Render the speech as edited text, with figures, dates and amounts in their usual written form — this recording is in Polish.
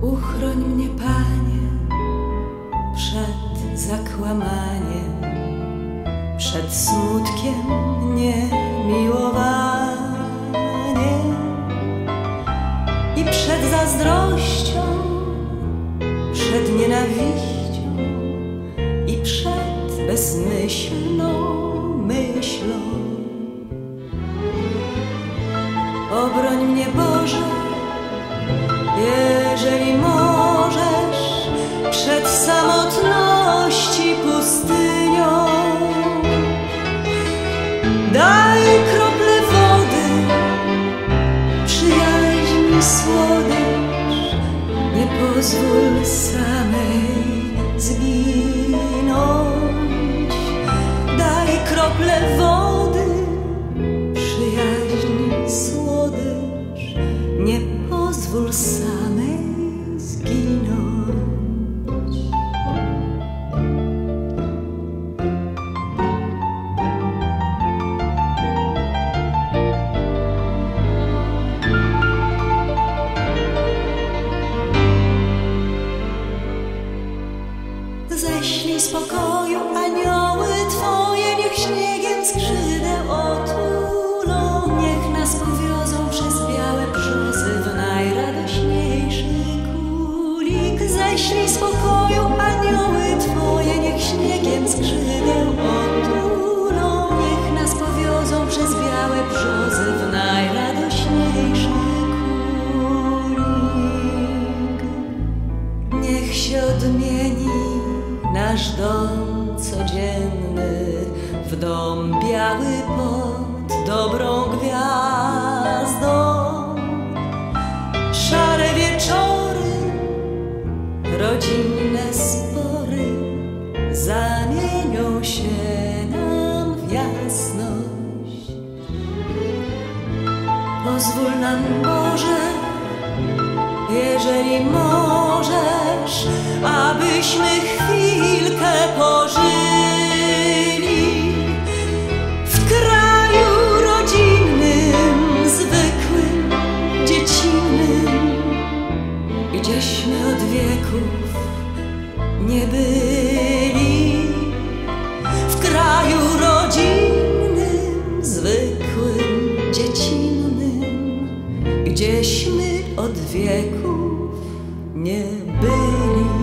Uchroń mnie, Panie, przed zakłamaniem, przed smutkiem, niemiłowaniem i przed zazdrością, przed nienawiścią i przed bezmyślną myślą. Obroń mnie, Boże, jeżeli możesz, przed samotności pustynią. Daj krople wody, przyjaźń, słodycz, nie pozwól samej zginąć. Daj krople wody, przyjaźń, słodycz, nie pozwól samej zginąć. Ześlij spokoju anioły Twoje, niech śniegiem skrzydeł otulą, niech nas powiozą przez białe brzozy w najradośniejszy kulik. Ześlij spokoju anioły Twoje, niech śniegiem skrzydeł otulą, niech nas powiozą przez białe brzozy w najradośniejszy kulik. Niech się odmieni nasz dom codzienny w dom biały pod dobrą gwiazdą. Szare wieczory, rodzinne spory zamienią się nam w jasność. Pozwól nam, Boże, jeżeli możesz, abyśmy chwilkę pożyli w kraju rodzinnym, zwykłym, dziecinnym, gdzieśmy od wieków nie byli. W kraju rodzinnym, zwykłym, dziecinnym, gdzieśmy od wieków nie byli.